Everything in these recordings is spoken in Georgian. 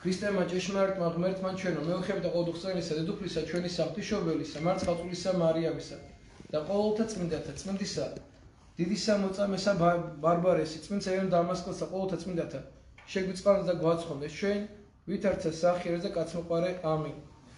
ქრისტიანმა ჭეშმარიტმა ღმერთმა ჩვენო მეუღებდა ყოველდღიურისა დედოფლისა ჩვენი სამღვთისმშობელისა მარცხალწულისა მარიამისა და ყოველთა წმინდათა წმინდისა დიდისა მოწამესა ბარბარესი წმინდა ევან დამასკელსა ყოველთა წმინდათა შეგვიწყალოს და გვაცხონდეს ჩვენ ვითარცა სახიერზე კაცმოყარე ამინ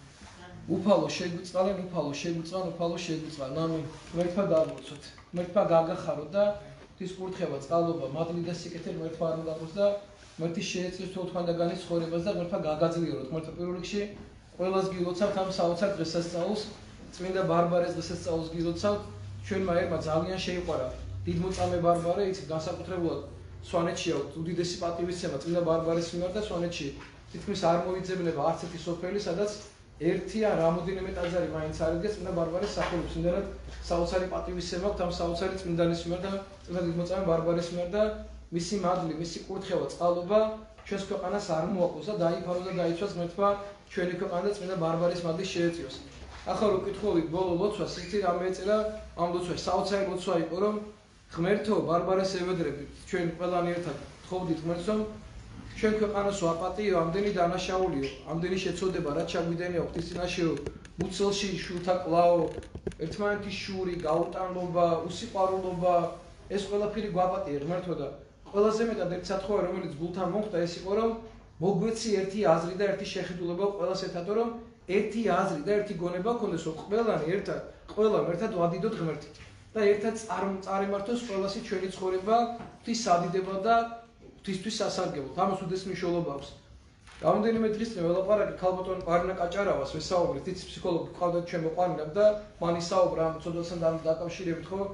უფალო შეგვიწყალენ უფალო შეგვიწყალენ ამინ ღმერთმა დაამოწოთ ღმერთმა გაგახარო და ღვთის კურთხევა წყალობა მადლი და სიკეთე ღმერთმა არ უნდა და ღმერთი შეეწიროს თვალთვანდაგანის ცხოვრებას და ღმერთმა გაგაძლიეროთ ღმერთმა პირველ რიგში ყველას გილოცავთ ამ საოცარ დღესასწაულს წმინდა ბარბარეს დღესასწაულს გილოცავთ ჩვენმა ერმა ძალიან შეიყვარა დიდმოწამე ბარბარე იცით განსაკუთრებულად სვანეთშია უდიდესი პატივისცემა წმინდა ბარბარეს მიმართ და სვანეთში თითქმის არ მოიძებნება არც ერთი სოფელი სადაც ერთი ან რამოდენიმე ტაძარი მაინც არ იდგეს წმინდა ბარბარეს სახელობის იმდენად საოცარი პატივისცემა აქვს ამ საოცარი წმინდანის მიმართ და წმინდა დიდმოწამე ბარბარეს მიმართ და მისი მადლი, მისი კურთხევა, წყალობა ჩვენს ქვეყანას არ მოაყოს და დაიფაროს და დაიცვას ღმერთმა ჩვენი ქვეყანა და წმინდა ბარბარის მადლი შეეწიოს. ახლა რო კითხულობთ ბოლო ლოცვას, ისეთი რამე ეწერა ამ ლოცვაში, საოცარი ლოცვა იყო, რომ ღმერთო ბარბარეს ევედრებით, ჩვენ ყველანი ერთად თხოვდით ღმერთს, რომ ჩვენ ქვეყანას ვაპატიო, ამდენი დანაშაულიო, ამდენი შეწოდება, რაც ჩაგვიდენია ღვთის წინაშეო, მუცელში შულთა კლაო, ერთმანეთის შური, გაუტანლობა, უსიყვარულობა, ეს ყველაფერი გვაპატიე ღმერთო და ყველაზე მეტად ერთ სათხოვე რომელიც გულთან მომხდა ეს იყო რომ მოგვეცი ერთი აზრი და ერთი შეხედულება ყველას ერთად რომ ერთი აზრი და ერთი გონება გქონდეს რომ ყველანი ერთად ყველამ ერთად ვადიდოთ ღმერთით და ერთად წარიმართოს ყველასი ჩვენი ცხოვრება ღვთის სადიდება და ღვთისთვის სასარგებლოდ ამას უდიდეს მნიშვნელობა აქვს რამდენიმე დღის წინ ველაპარაკე ქალბატონ პარინა კაჭარავას ვესაუბრეთ იცი ფსიქოლოგი ყავდა ჩვენ მოყვანილებ და მან ისაუბრა ამ ცოდვასთან დაკავშირებით ხო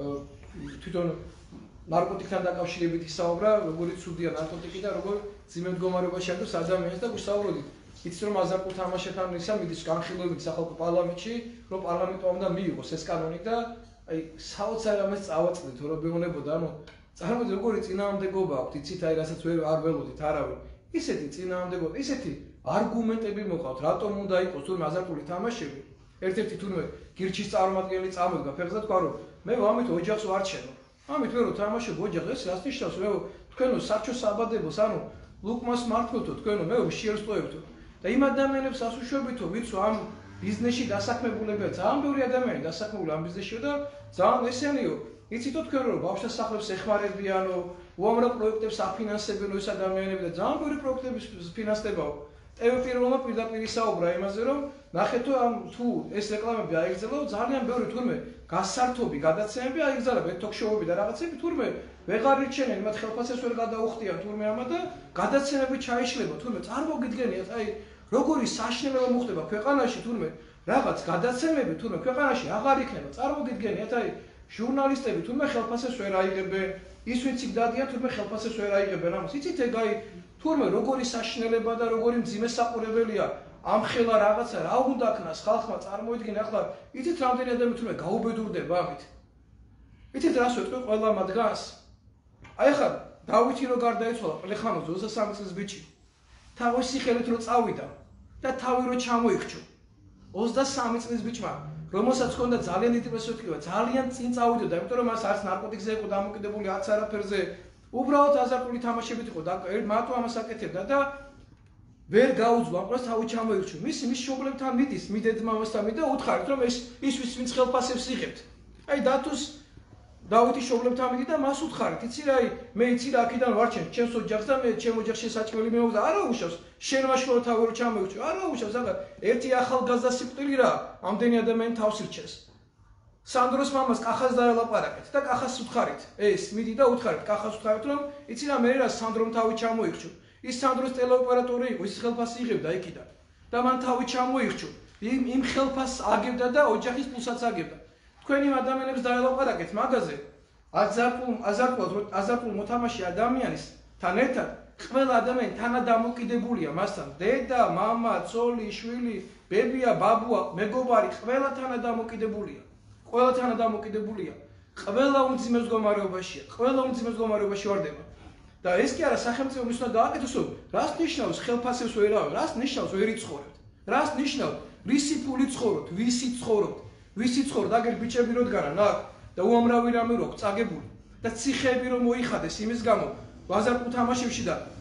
თვითონ ნარკოტიკთან დაკავშირებით ისაუბრა, როგორი ცუდია ნარკოტიკი და როგორ ძიმე მდგომარეობაში არის ადამიანს და გუშაურობთ. იცით რომ აზარკულ თამაშებთან ისა მიდის განხილვებით სახალხო პარლამენტში, რომ პარლამენტმა უნდა მიიღოს ეს კანონი და აი საოცარ ამას წავაწყდით, რომ მეუბნებოდა, ანუ წარმოიდგინეთ როგორი წინააღმდეგობა აქვს, იცით აი რასაც არ ველოდით არავინ. ისეთი წინააღმდეგობა, ისეთი არგუმენტები მოყავთ, რატომ უნდა იყოს თურმე აზარტული თამაშები. ერთ-ერთი თურმე გირჩის წარმომადგენელი წამოდგა ფეხზე და თქვა რომ მე ამით ოჯახს ვარ ჩემო. ამით მე რო თამაშობ ოჯახს ეს რას ნიშნავს მე თქვენო საჩოს საბადებოს ანუ ლუკმას მართლობთო თქვენო მე შეერწყოებთო და იმ ადამიანებს ასუშვებითო ვინც ამ ბიზნესში დასაქმებულებია ძალიან ბევრი ადამიანი დასაქმებული ამ ბიზნესში და ძალიან ესენიო იცითო თქვენ რომ ბავშვსახლებს ეხმარებიანო უამრავ პროექტებს აფინანსებენო ეს ადამიანები და ძალიან ბევრი პროექტების ფინანსდებაო TV პირველმა პირდაპირ ისაუბრა იმაზე რომ ნახეთო ამ თუ ეს რეკლამები აიგზავნო ძალიან ბევრი თურმე გასართობი გადაცემები აიგზავნა თოქ-შოუები და რაღაცები თურმე ვეღარ ირჩენენ მათ ხელფასებს ვერ გადაუხდიან თურმე ამა და გადაცემები ჩაიშლება თურმე წარმოგიდგენიათ აი როგორი საშინელება მოხდება ქვეყანაში თურმე რაღაც გადაცემები თურმე ქვეყანაში აღარ იქნება წარმოგიდგენიათ აი ჟურნალისტები თურმე ხელფასებს ვერ აიღებენ ის ვინც იქ დადიან თურმე ხელფასებს ვერ აიღებენ ამას იცით ეგ აი თურმე როგორი საშინელება და როგორი მძიმე საყურებელია ამ ხელა რაღაცა რა უნდა ქნას ხალხმა წარმოიდგინე ახლა იცით რამდენი ადამიანი თურმე გაუბედურდება ამით იცით რას ვეტყვი ყველა მათგანს აი ახლა დავითი რო გარდაეცვალა პლეხანოზე 23 წლის ბიჭი თავისი ხელით რო წავიდა და თავი რო ჩამოიქჩო 23 წლის ბიჭმა რომელსაც ჰქონდა ძალიან დიდი პერსპექტივა ძალიან წინ წავიდოდა იმიტომ რომ მას არც ნარკოტიკზე იყო დამოკიდებული არც არაფერზე უბრალოდ აზარტული თამაშებით იყო და მარტო ამას აკეთებდა და ვერ გაუძლო ამ ყველას თავი ჩამოირჩო მისი მშობლებთან მიდის მიდედმამასთან მიდა უთხარით რომ ის ვინც ხელფასებს იღებთ აი დათუს დავითის მშობლებთან მიდი და მას უთხარით იცი რა აი მე იცი რა აქედან ვარჩენ ჩემს ოჯახს და მე ჩემ ოჯახში საჭმელი მეუღდა არა უშავს შენ მაშინ თავი რო ჩამოირჩო არა უშავს ახლა ერთი ახალგაზრდა სიკვდილი რა ამდენი ადამიანი თავს ირჩეს სანდროს მამას კახას დაელაპარაკეთ და კახას უთხარით ეს მიდი და უთხარით კახას უთხარით რომ იცი რა მე რა სანდრომ თავი ჩამოირჩო ის სანდროს ტელეოპერატორი იყო ის ხელფასი იღებდა იქიდან და მან თავი ჩამოირჩო იმ ხელფასს აგებდა და ოჯახის პულსაც აგებდა თქვენ იმ ადამიანებს დაელაპარაკეთ მაგაზე აზარტულ მოთამაშე ადამიანის თან ერთად ყველა ადამიანი თანადამოკიდებულია მასთან დედა მამა ცოლი შვილი ბებია ბაბუა მეგობარი ყველა თანადამოკიდებულია ყველა უმძიმე მდგომარეობაშია ყველა უმძიმე მდგომარეობაში ვარდება და ეს კი არა სახელმწიფო მის უნდა გააკეთოს რომ რას ნიშნავს ხელფასებს ვერავე რას ნიშნავს ვერ იცხოვრებთ რას ნიშნავს რისი ფული ცხოვრობთ ვისი ცხოვრობთ აგერ ბიჭები რო დგანან აქ და უამრავი რამე რო წაგებული და ციხეები რომ მოიხადეს იმის გამო აზარტულ თამაშებში და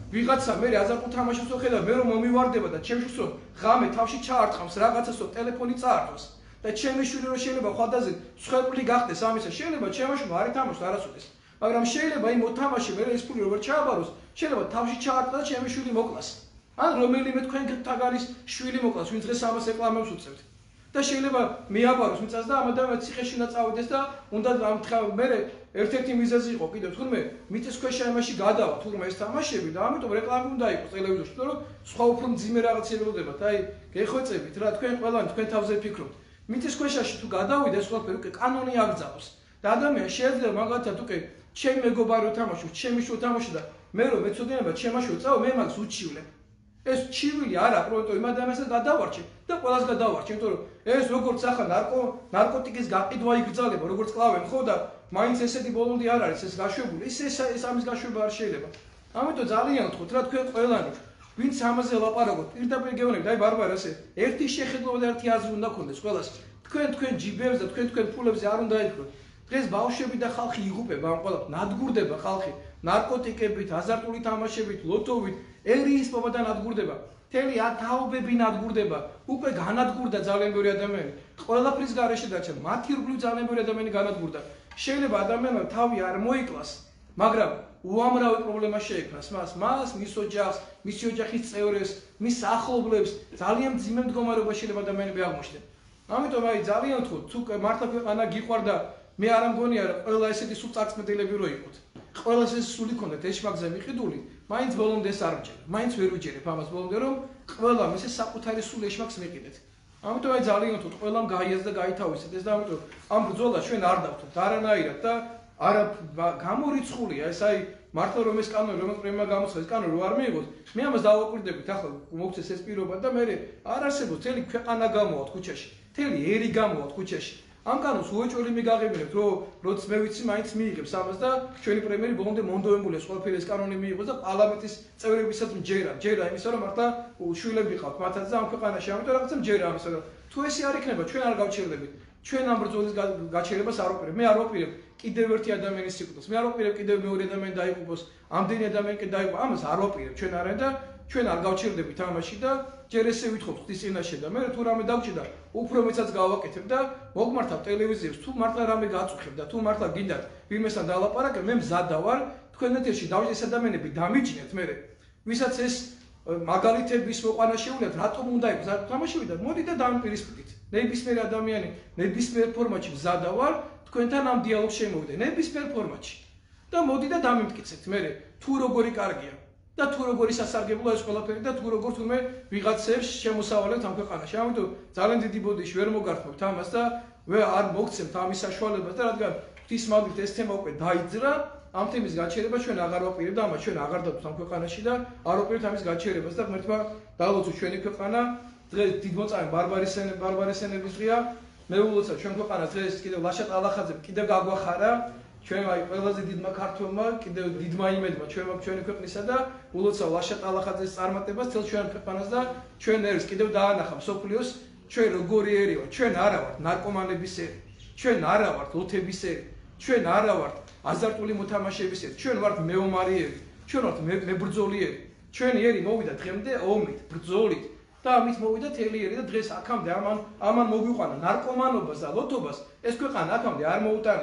ვიღაცა მე აზარტულ თამაშს ვხედავ, მე რომ მომივარდება და ჩემს შვილს ღამე თავში ჩაარტყამს რაღაცას, რომ ტელეფონი წაართოს და ჩემი შვილი რომ შეიძლება ხვალდაზე ცხვერპლი გახდეს ამისა, შეიძლება ჩემი შვილი არ ითამაშოს არასოდეს. მაგრამ შეიძლება იმ მოთამაშე მე ეს ფული როგორ ჩააბაროს, შეიძლება თავში ჩაარტყა და ჩემი შვილი მოკლას. ან რომელიმე თქვენ თაგარის შვილი მოკლას, ვინც დღეს ამას ეკლამებს უწევთ. და შეიძლება მიაბაროს მიწას და ამ ადამიანს ციხეში უნდა წავიდეს და უნდა მე ერთ-ერთი მიზეზი იყო კიდევ თურმე მიწის ქვეშ ამაში გადავა თურმე ეს თამაშები და ამიტომ რეკლამი უნდა იყოს ტელევიზორში, რომ სხვა უფრო მძიმე რაღაცები ველოდებათ. აი, გეხვეწებით რა, თქვენ ყველანი თქვენ თავზე ფიქრობთ. მიწის ქვეშაში თუ გადავიდა ეს ყველაფერი უკვე კანონი აგზავნოს. და ადამიანს შეიძლება მაგალითად უკვე ჩემი მეგობარი თამაშობს, ჩემი შვილი თამაშობს და მე რომ მეცოდინება ჩემი შვილს წავა, მე მაგას უჩივლებ. ეს ჩივილი არა, პროექტო იმ ადამიანსაც გადავარჩე და ყველას გადავარჩე, იმიტომ რომ ეს როგორც ახლა ნარკოტიკის გაყიდვა იგრძალება, როგორც კლავენ ხო და მაინც ესეთი ბოლონდი არ არის ეს გაშვებული, ეს ამის გაშვება არ შეიძლება. ამიტომ ძალიან ვთქვით რა თქვენ ყველანი, ვინც ამაზე ლაპარაკობთ, პირდაპირ გეუბნებით, აი ბარბარა ასე, ერთი შეხედულობა და ერთი აზრი უნდა გქონდეს ყველას. თქვენ ჯიბებს და თქვენ ფულებზე არ უნდა იფიქროთ. დღეს ბავშვები და ხალხი იღუპება ამ ყველაფერს, ნადგურდება ხალხი, ნარკოტიკებით, აზარტული თამაშებით, ლოტოვით, ერიის პოპა და ნადგურდება. მთელი ათაობები ნადგურდება, უკვე განადგურდა ძალიან ბევრი ადამიანი. ყველაფრის გარეშე დარჩა, მათი ირგვლივ ძალიან ბევრი ადამიანი განადგურდა. შეიძლება ადამიანმა თავი არ მოიკლას, მაგრამ უამრავი პრობლემა შეექმნას მას, მის ოჯახს, მისი ოჯახის წევრებს, მის ახლობლებს, ძალიან მძიმე მდგომარეობა შეიძლება ადამიანები აღმოჩნდნენ. ამიტომ აი ძალიან ვთქვით, თუ მართლა ქვეყანა გიყვარდა, მე არ მგონია რომ ყველა ესეთი სულ წარწმენდელები რო იყოთ. ყველას ეს სული ქონდათ ეშმაკზე მიყიდული, მაინც ბოლომდე ეს არ ვჭერ. მაინც ვერ ვიჯერებ ამას ბოლომდე რომ ყველა ესე საკუთარი სულ ეშმაკს მიყიდეთ. ამიტომ აი ძალიან ვთქვით, ყველამ გაიაზრდა და გაითავისეთ ეს და ამიტომ ამ ბრძოლას ჩვენ არ დავთვალთ არანაირად და არა გამორიცხულია ეს აი მართლა რომ ეს კანონი რომ პრემია გამოცხადდეს ეს კანონი რო არ მიიღოს მე ამას დავაკვირდებით ახლა მოგცეს ეს პირობა და მე არ არსებობს მთელი ქვეყანა გამოვათ ქუჩაში მთელი ერი გამოვათ ქუჩაში ამ კანონს უეჭველი მიგაღებინებთ როც მე ვიცი მაინც მიიღებს ამას და ჩვენი პრემიერი ბოლომდე მონდოებულია ყველაფერი ეს კანონი მიიღოს და პარლამენტის წევრებისაც მჯერა იმისა რომ მართლა შვილები ყავთ მათაც და ამ ქვეყანაში ამიტომ რაღაცა მჯერა ამისა რომ თუ ესე არ იქნება ჩვენ არ გავჩერდებით ჩვენ ამ ბრძოლის გაჩერებას არ ვაპირებ. მე არ ვაპირებ კიდევ ერთი ადამიანის სიკვდილს. მე არ ვაპირებ კიდევ მეორე ადამიანი დაიღუპოს. ამდენი ადამიანი კი დაიღუპა. ამას არ ვაპირებ ჩვენ არიან და ჩვენ არ გავჩერდებით ამაში და ჯერ ესე ვითხოვთ ღვთის წინაშე და მე თუ რამე დავჭირდა, უფრო მეცაც გავაკეთებ და მოგმართავ ტელევიზიებს თუ მართლა რამე გაწუხებ და თუ მართლა გინდათ ვინმესთან დალაპარაკებ, მე მზადა ვარ თქვენ ეთერში დავჭერ ეს ადამიანები დამიჯნეთ მე. ვისაც ეს მაგალითების მოყვანა შეუძლიათ, რატომ უნდა იყოს არ თამაშები და მოდი და დამპირისპირდით. ნებისმიერ ადამიანი, ნებისმიერ ფორმატში მზადა ვარ, თქვენთან ამ დიალოგს შემოვიდე, ნებისმიერ ფორმატში. და მოდი და დამიმტკიცეთ მე, თუ როგორი კარგია და თუ როგორი სასარგებლოა ეს ყველაფერი და თუ როგორ თურმე ვიღაცებს შემოსავალებთ ამ ქვეყანაში. ამიტომ ძალიან დიდი ბოდიში ვერ მოგართმევთ ამას და არ მოგცემთ ამის საშუალებას და რადგან ღვთის მაგით ეს თემა უკვე დაიძრა, ამ თემის გაჩერება ჩვენ აღარ ვაპირებთ და ამას ჩვენ აღარ დავთ ამ ქვეყანაში და არ ვაპირებთ ამის გაჩერებას და ღმერთმა დაალოცოს ჩვენი ქვეყანა დღეს დიდმოწამე ბარბარესენების დღეა მე ულოცავ ჩვენ ქვეყანას დღეს კიდევ ლაშა ტალახაძემ კიდევ გაგვახარა ჩვენ აი ყველაზე დიდმა ქართველმა კიდევ დიდმა იმედმა ჩვენი ქვეყნისა და ულოცავ ლაშა ტალახაძეს წარმატებას თელ ჩვენ ქვეყანას და ჩვენ ერს კიდევ დაანახა მსოფლიოს ჩვენ როგორი ერი ვართ ჩვენ არა ვართ ნარკომანების ერი ჩვენ არა ვართ ლოთების ერი ჩვენ არა ვართ აზარტული მოთამაშეების ერი ჩვენ ვართ მეომარიერი ჩვენ ვართ მებრძოლიერი ჩვენი ერი მოვიდა დღემდე ომით ბრძოლით და ამით მოვიდა თელი ერი და დღეს აქამდე ამან მოგვიყვანა ნარკომანობას და ლოთობას ეს ქვეყანა აქამდე არ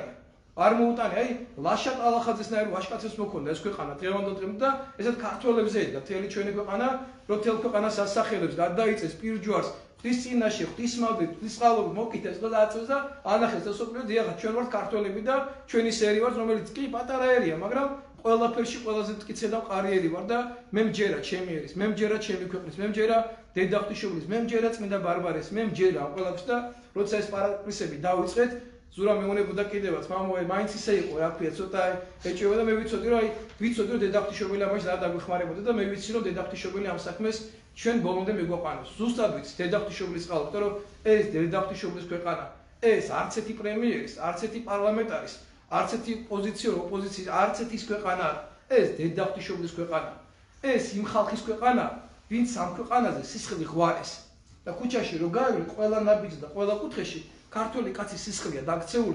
მოუტანია აი ლაშა ტალახაძესნაირი ვაჟკაცებს მოქონდა ეს ქვეყანა დღევანდელ დღემდე და ესეთ ქართველებზე ედგა თელი ჩვენი ქვეყანა რომ თელ ქვეყანას ასახელებს გადაიწეს პირჯვარს ღვთის წინაშე ღვთის მაგით ღვთის წყალობით მოკითხეს და აწევს და ანახეს და სოფლიო დიახ ჩვენ ვართ ქართველები და ჩვენი სერი ვართ რომელიც კი პატარა ერია მაგრამ ყველაფერში ყველაზე მტკიცე და მყარი ერი ვარ და მე მჯერა ჩემი ერის მე მჯერა ჩემი ქვეყნის მე მჯერა დედა ღვთისმშობლის მე მჯერა წმინდა ბარბარეს მე მჯერა ამ ყველაფერს და როცა ეს პარაკლისები დავიწყეთ ზურა მეუნებოდა კიდევაც მამოე მაინც ისე იყო რა ქვია ცოტა ეჭვება და მე ვიცოდი რომ დედა ღვთისმშობელი ამაში რა დაგვიხმარებოდა და მე ვიცი რომ დედა ღვთისმშობელი ამ საქმეს ჩვენ ბოლომდე მეგვაყვანოს ზუსტად ვიცი დედა ღვთისმშობლის წყალობით რომ ეს დედა ღვთისმშობლის ქვეყანა ეს არც ერთი პრემიერის არც ერთი პარლამენტარის არც ერთი პოზიციურ ოპოზიციის არც ერთის ქვეყანა ეს დედა ღვთისმშობლის ქვეყანა ეს იმ ხალხის ქვეყანა ვინც ამ ქვეყანაზე სისხლი ღვარეს და ქუჩაში რო გაივლი ყველა ნაბიჯს და ყველა კუთხეში ქართული კაცის სისხლია დაქცეული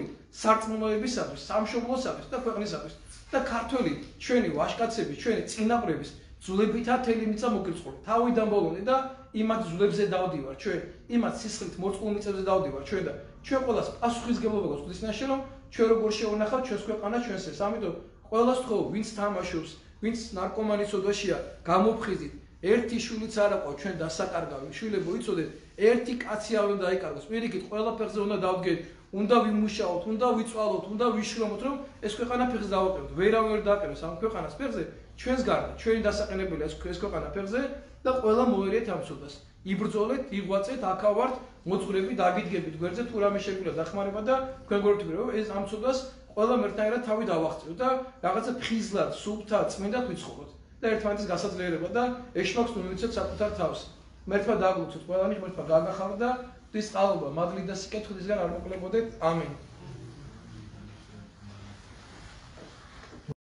სარწმუნოებისათვის, სამშობლოსათვის და ქვეყნისათვის და ქართული ჩვენი ვაჟკაცების, ჩვენი წინაპრების ძულებითაც თელი მიწა მოგრიცხული. თავიდან ბოლომდე და იმათ ძულებზე დავდივარ ჩვენ. იმათ სისხლით მორწყულ მიწებზე დავდივარ ჩვენ და ჩვენ ყველას პასუხისგებლობა გვაქვს ხდისნაშე რომ ჩვენ როგორ შევანახავთ ჩვენს ქვეყანას ჩვენს ეს. ამიტომ ყველას თქო ვინც თამაშობს, ვინც ნარკომანის ოდაშია გამოფხიზით. ერთი შვილიც არ აყვა ჩვენ დასაკარგავი. შვილებო იცოდეთ, ერთი კაცი არ უნდა დაიკარგოს. პირიქით ყველა ფეხზე უნდა დავდგეთ. უნდა ვიმუშაოთ, უნდა ვიწვალოთ, უნდა ვიშრომოთ, რომ ეს ქვეყანა ფეხს დავაყენოთ. ვერავინ ვერ დააყენოს ამ ქვეყანას ფეხზე, ჩვენს გარდა, ჩვენი დასაყენებელი ეს ქვეყანა ფეხზე და ყველა მოერიეთ ამ ცოდას. იბრძოლეთ, იღვაწეთ, აქა ვართ, მოძღვრები, დაგიდგებით გვერდზე, თუ რამე შეგვიძლია დახმარება და თქვენ გვერდით რომ ეს ამ ცოდას ყველამ ერთნაირად თავი დავახციოთ და რაღაცა ფხიზლად, სუფთად, წმინდად ვიცხოვროთ. და ერთმანეთის გასაძლიერება და ეშმაკს თუ მივიცეთ საკუთარ თავს. მერთმა დაგლოცოთ, ყველანი ღმერთმა გაგახარდა. This album, Madrid, das Sikhet, Khudisgan, Armokle Bodet, Amen.